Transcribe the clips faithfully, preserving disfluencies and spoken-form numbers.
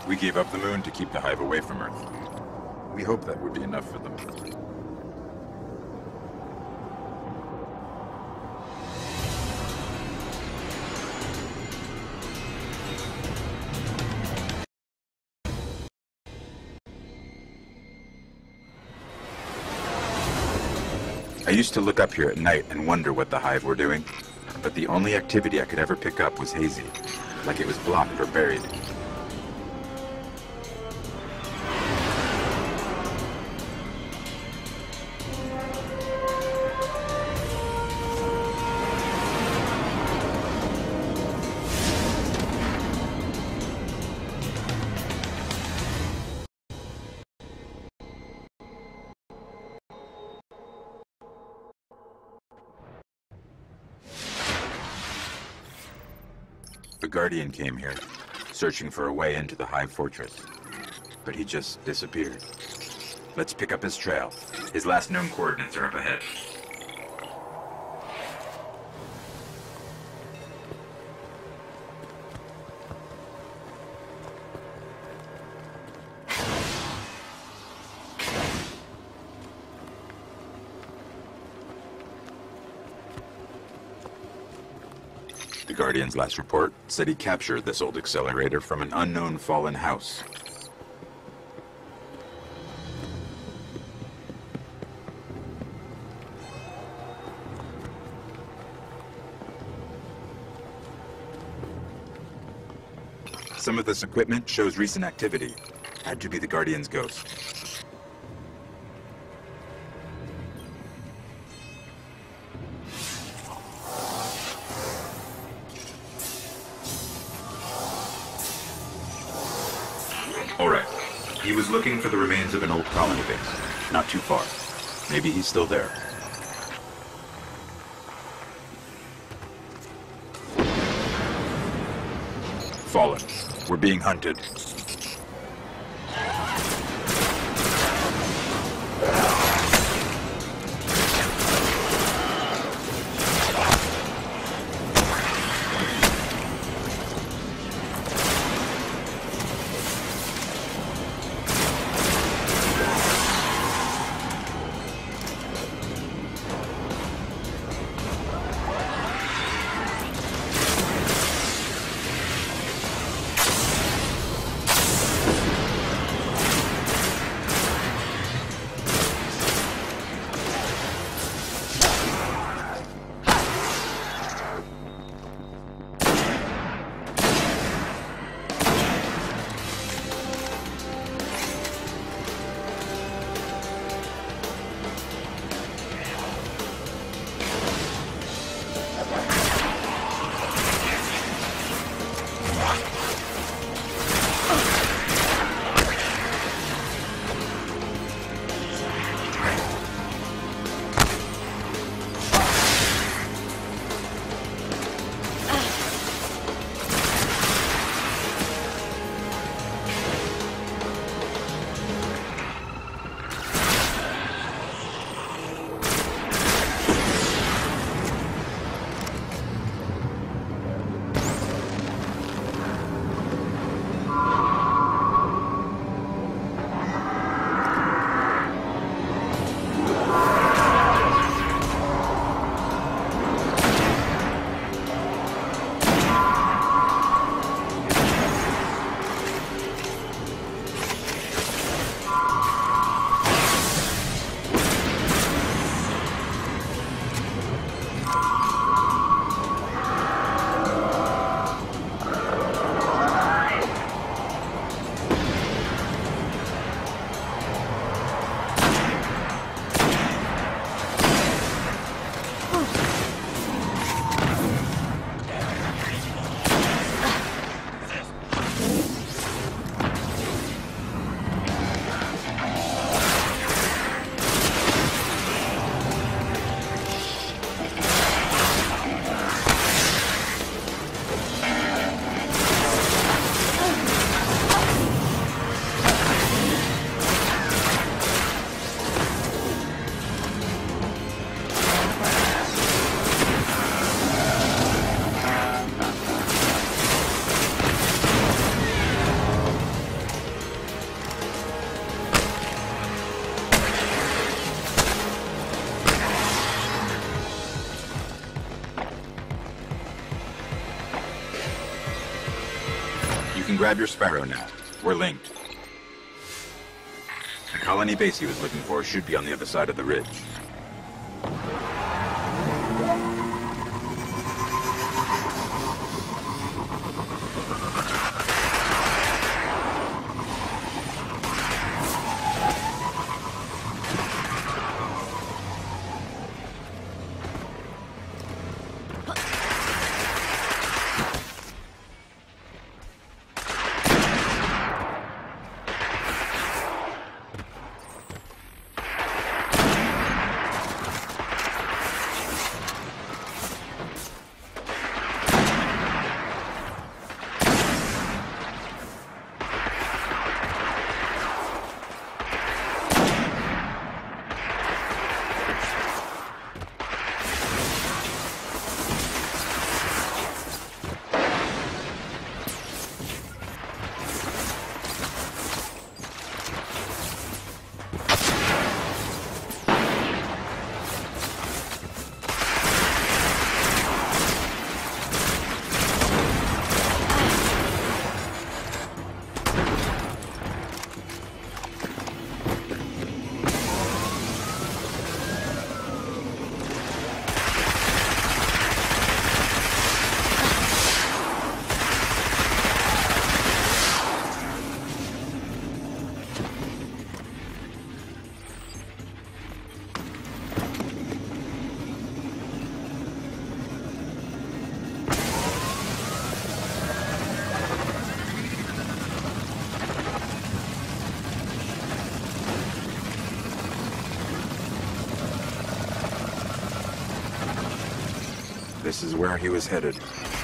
We gave up the moon to keep the hive away from Earth. We hope that would be enough for them. I used to look up here at night and wonder what the hive were doing, but the only activity I could ever pick up was hazy, like it was blocked or buried. The Guardian came here, searching for a way into the Hive Fortress, but he just disappeared. Let's pick up his trail. His last known coordinates are up ahead. The Guardian's last report said he captured this old accelerator from an unknown fallen house. Some of this equipment shows recent activity. Had to be the Guardian's ghost. Alright. He was looking for the remains of an old colony base. Not too far. Maybe he's still there. Fallen. We're being hunted. can grab your Sparrow now. We're linked. The colony base he was looking for should be on the other side of the ridge. This is where he was headed.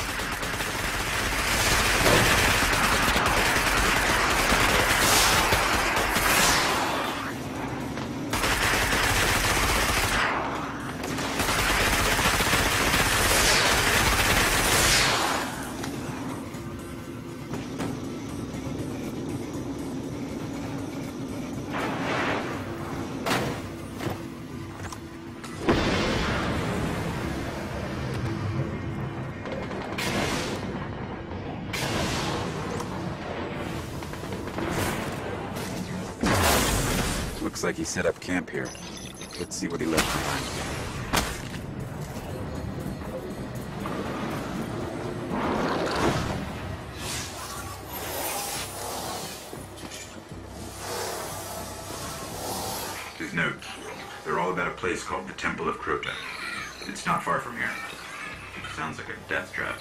Looks like he set up camp here. Let's see what he left behind. His notes. They're all about a place called the Temple of Crota. It's not far from here. Sounds like a death trap.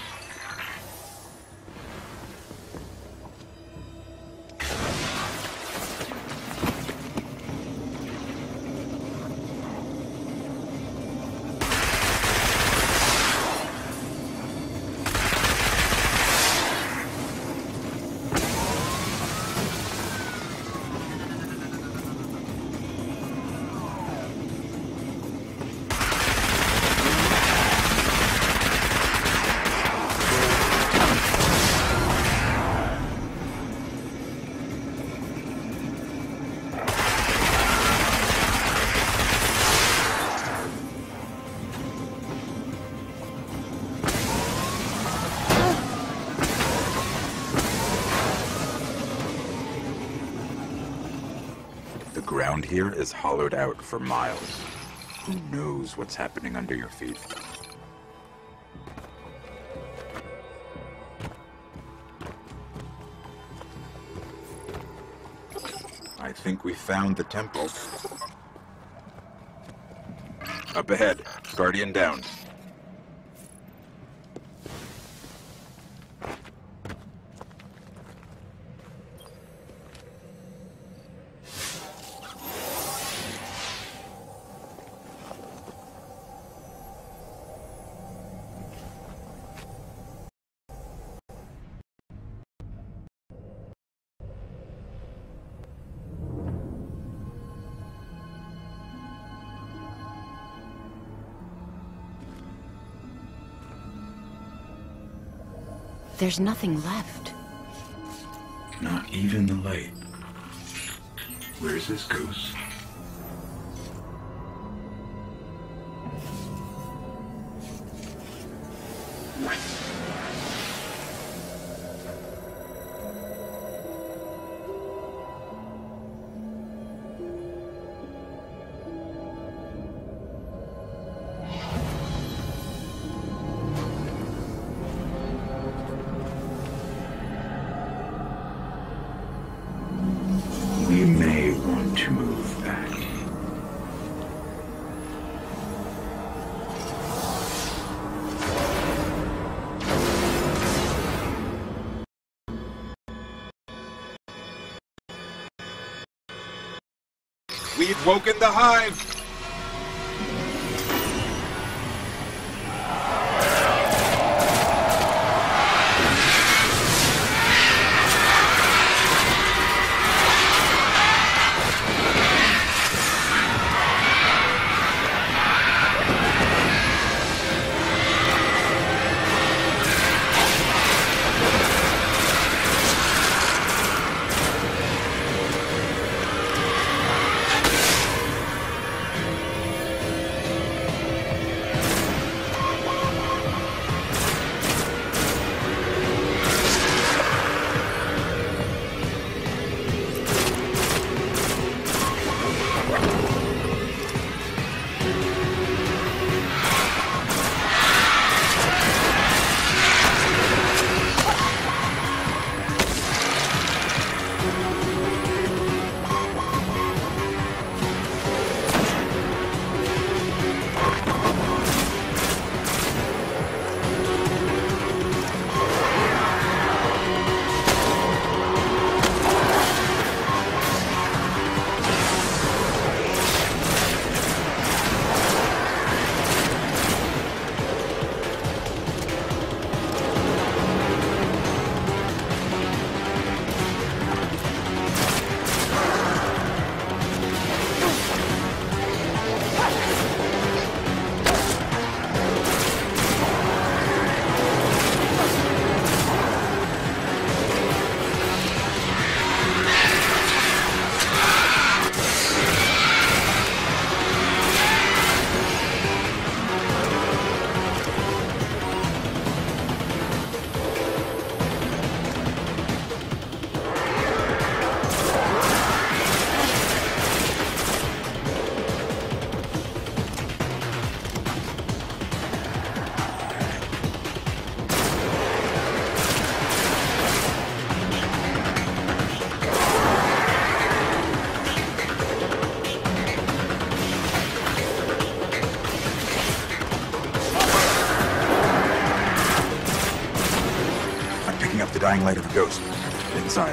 The ground here is hollowed out for miles. Who knows what's happening under your feet? I think we found the temple. Up ahead, Guardian down. There's nothing left. Not even the light. Where's this ghost? to move back. We've woken the hive! The dying light of a ghost. Inside.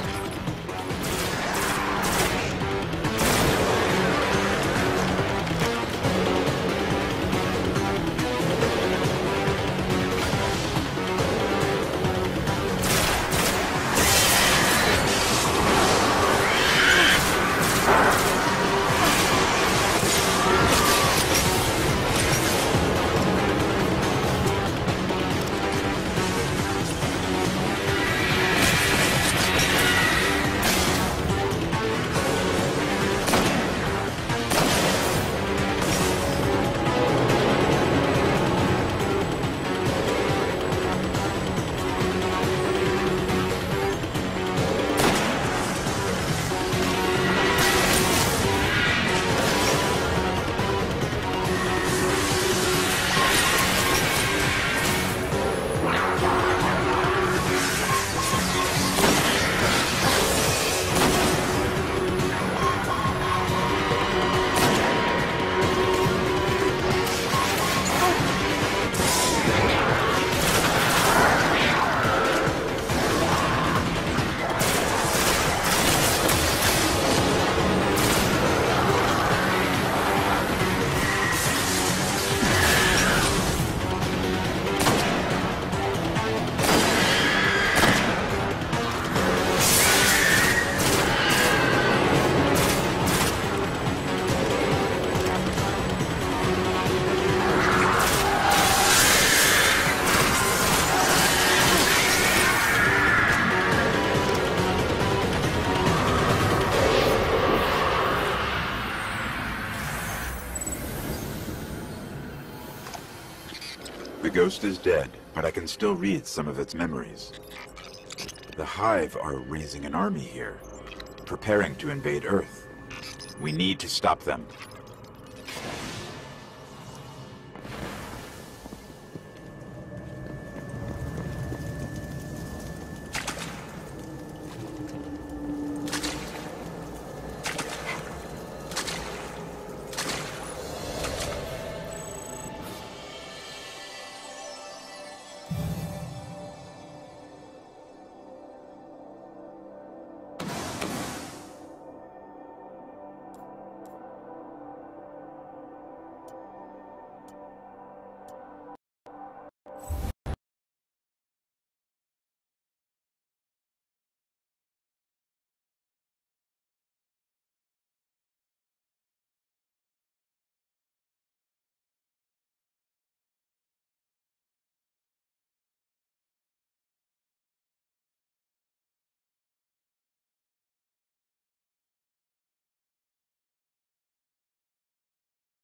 The ghost is dead, but I can still read some of its memories. The Hive are raising an army here, preparing to invade Earth. We need to stop them.